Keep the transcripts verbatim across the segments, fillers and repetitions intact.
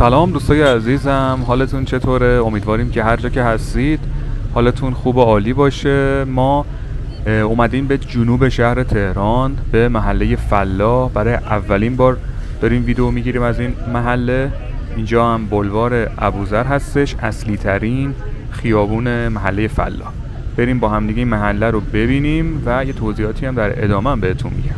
سلام دوستای عزیزم، حالتون چطوره؟ امیدواریم که هر جا که هستید حالتون خوب و عالی باشه. ما اومدیم به جنوب شهر تهران به محله فلاح. برای اولین بار داریم ویدیو میگیریم از این محله. اینجا هم بلوار ابوذر هستش، اصلی ترین خیابون محله فلاح. بریم با هم دیگه این محله رو ببینیم و یه توضیحاتی هم در ادامه هم بهتون میگم.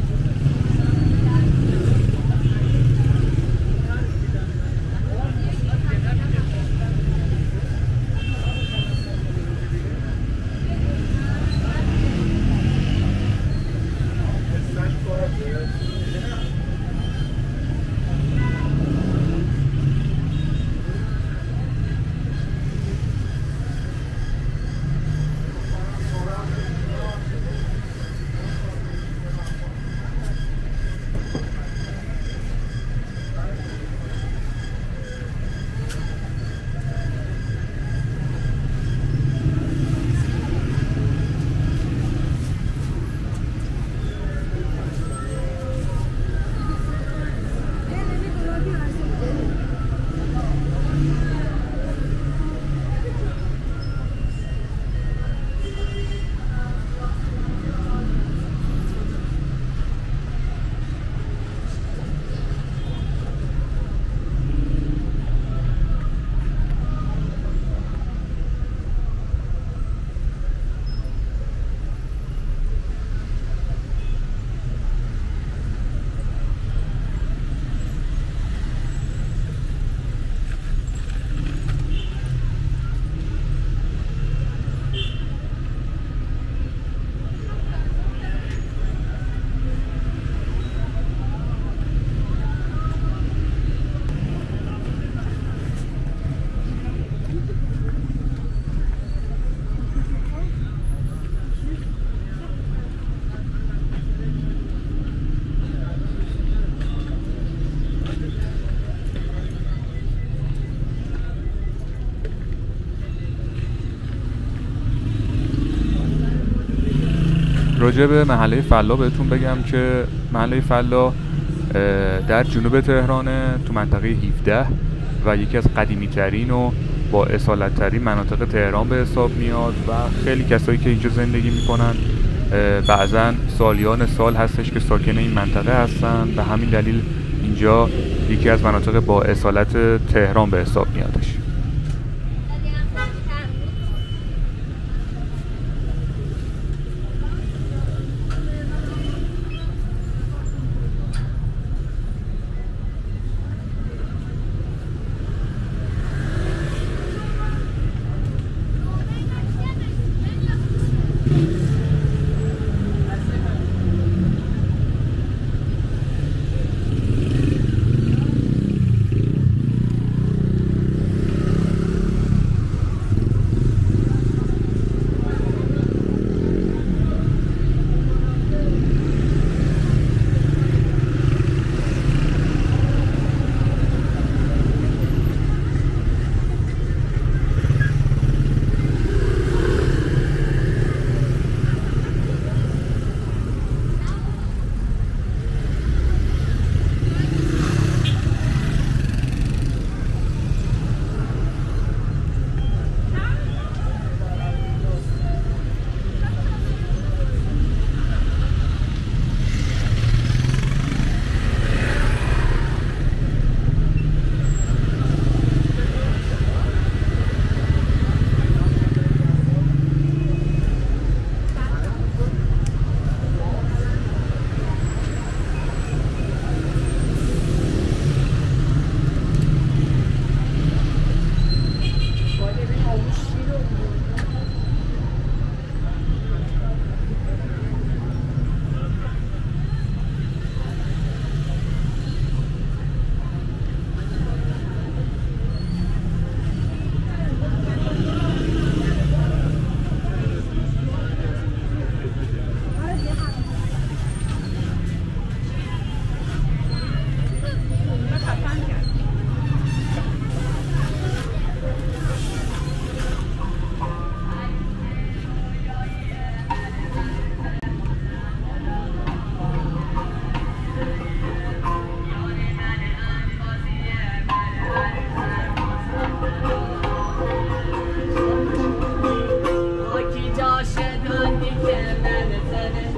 راجع به محله فلاح بهتون بگم که محله فلاح در جنوب تهرانه، تو منطقه هفده و یکی از قدیمی ترین و با اصالت ترین مناطق تهران به حساب میاد و خیلی کسایی که اینجا زندگی میکنن بعضا سالیان سال هستش که ساکن این منطقه هستن. به همین دلیل اینجا یکی از مناطق با اصالت تهران به حساب میادش.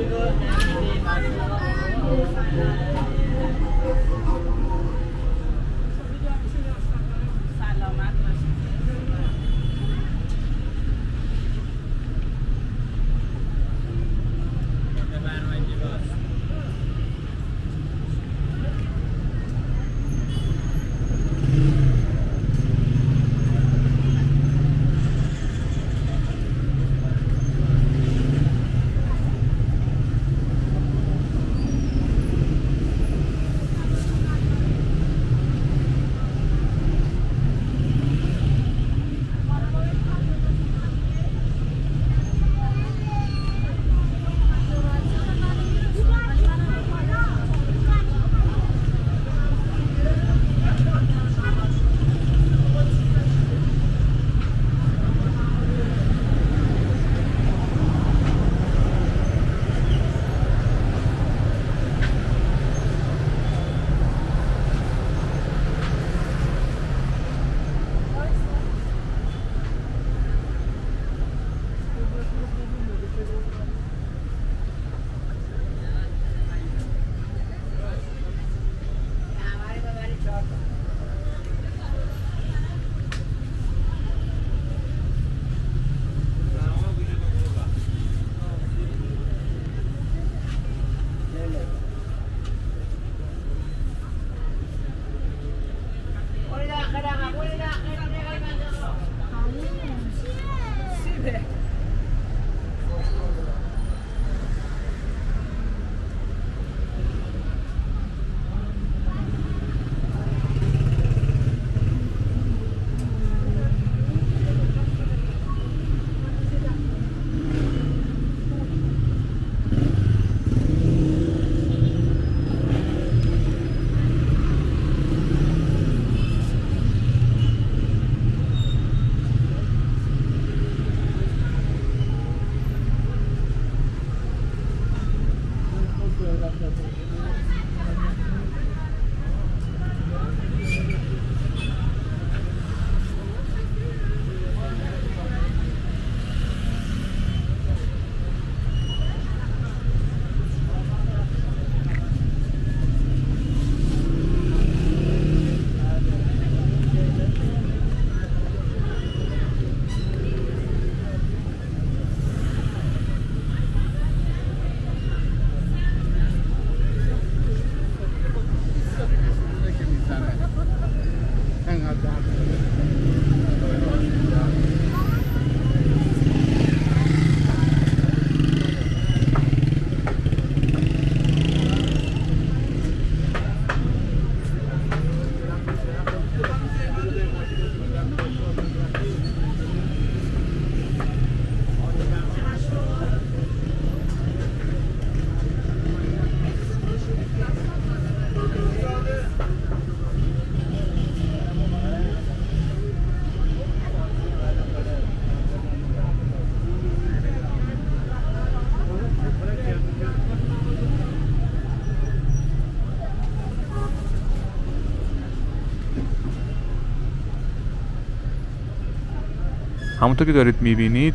همونطور که دارید میبینید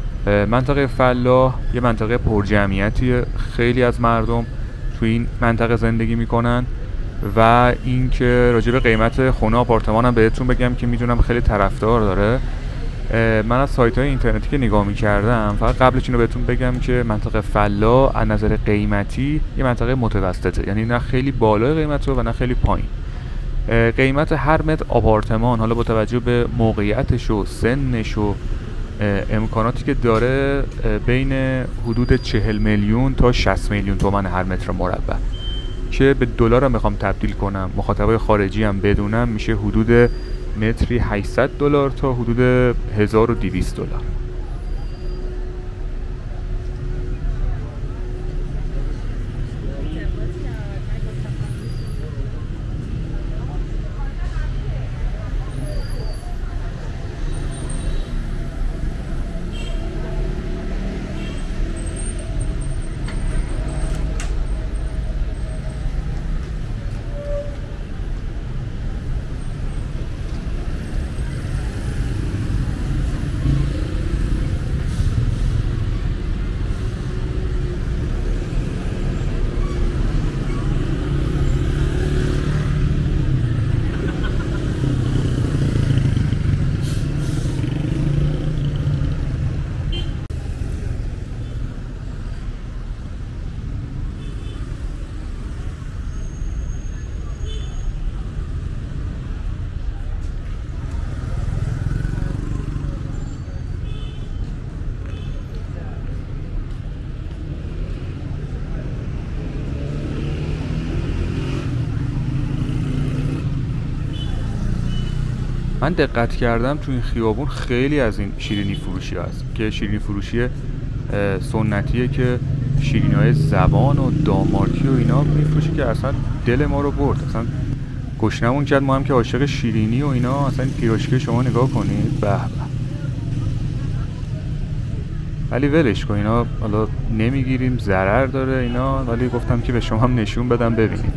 منطقه فلاح یه منطقه پرجمعیتیه، خیلی از مردم توی این منطقه زندگی میکنن و اینکه راجع به قیمت خونه آپارتمان هم بهتون بگم که میدونم خیلی طرفدار داره. من از سایت های اینترنتی که نگاه میکردم، فقط قبلش اینو بهتون بگم که منطقه فلاح از نظر قیمتی یه منطقه متوسطه، یعنی نه خیلی بالای قیمته و نه خیلی پایین. قیمت هر متر آپارتمان حالا با توجه به موقعیتش و سنش و امکاناتی که داره بین حدود چهل میلیون تا شصت میلیون تومان هر متر مربع، که به دلار هم میخوام تبدیل کنم مخاطبای خارجی هم بدونم، میشه حدود متری هشتصد دلار تا حدود هزار و دویست دلار. من دقت کردم تو این خیابون خیلی از این شیرینی فروشی هست که شیرینی فروشی سنتیه که شیرینی های زبان و دامارکی و اینا میفروشه که اصلا دل ما رو برد، اصلا گشنمون کرد. ما هم که عاشق شیرینی و اینا، اصلا پیراشکی شما نگاه کنید، به به. ولی ولش کن، اینا حالا نمیگیریم، ضرر داره اینا، ولی گفتم که به شما هم نشون بدم ببینید.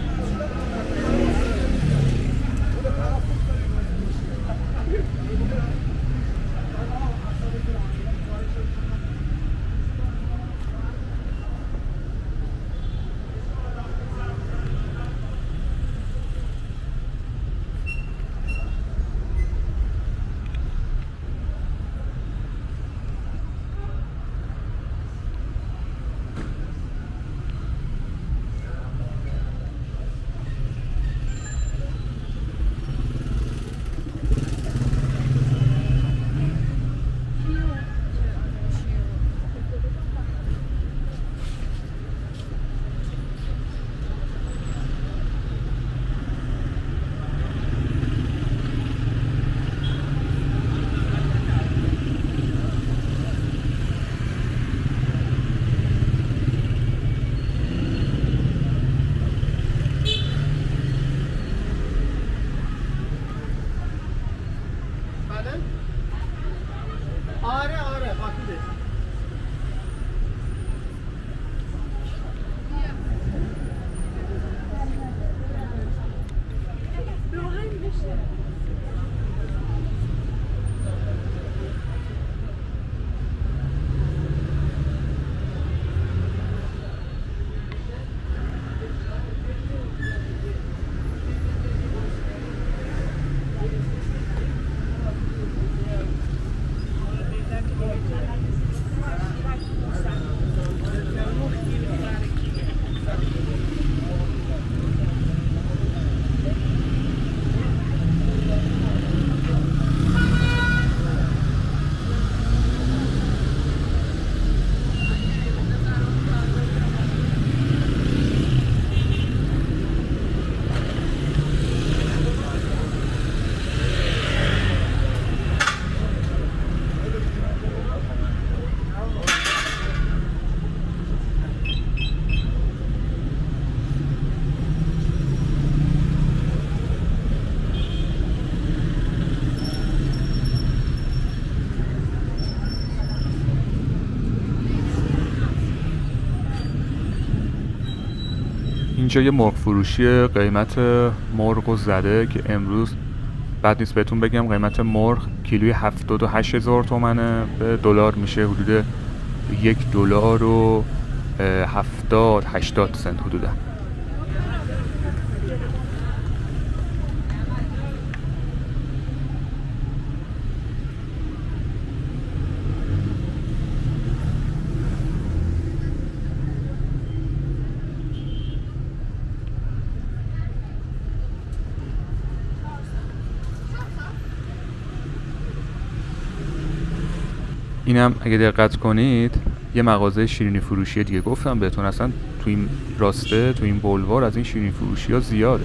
اینجا یه مرغ فروشی، قیمت مرغ زده که امروز بعد نیست بهتون بگم قیمت مرغ کیلوی هفتاد و هشت هزار تومنه، به دلار میشه حدود یک دلار و هفتاد هشتاد سنت حدودا. اینم اگه دقت کنید یه مغازه شیرینی فروشی دیگه. گفتم بهتون اصلا تو این راسته، تو این بولوار از این شیرینی فروشی ها زیاده.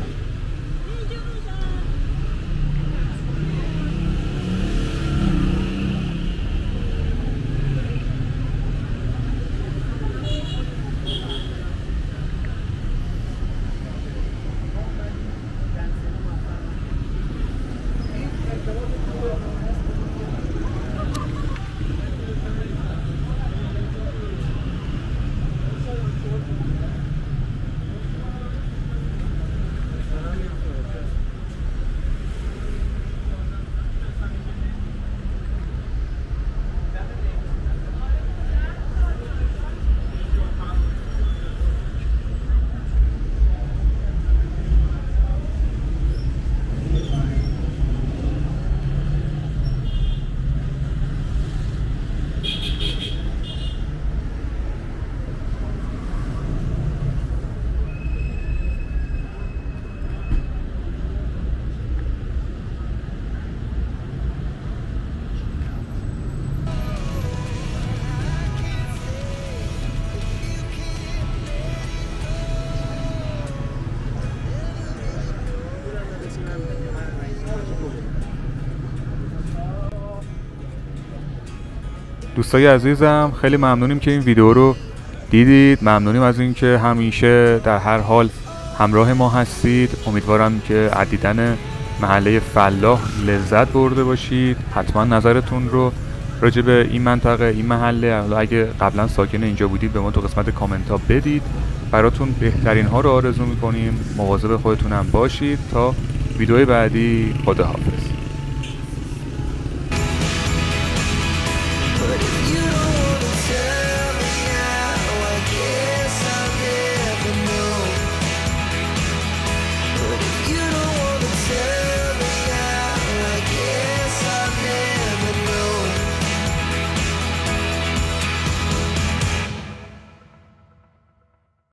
دوستای عزیزم خیلی ممنونیم که این ویدیو رو دیدید. ممنونیم از اینکه همیشه در هر حال همراه ما هستید. امیدوارم که از دیدن محله فلاح لذت برده باشید. حتما نظرتون رو راجع به این منطقه، این محله، حالا اگه قبلا ساکن اینجا بودید به ما تو قسمت کامنت ها بدید. براتون بهترین ها رو آرزو میکنیم. مواظب خودتون هم باشید. تا ویدیو بعدی، خداحافظ.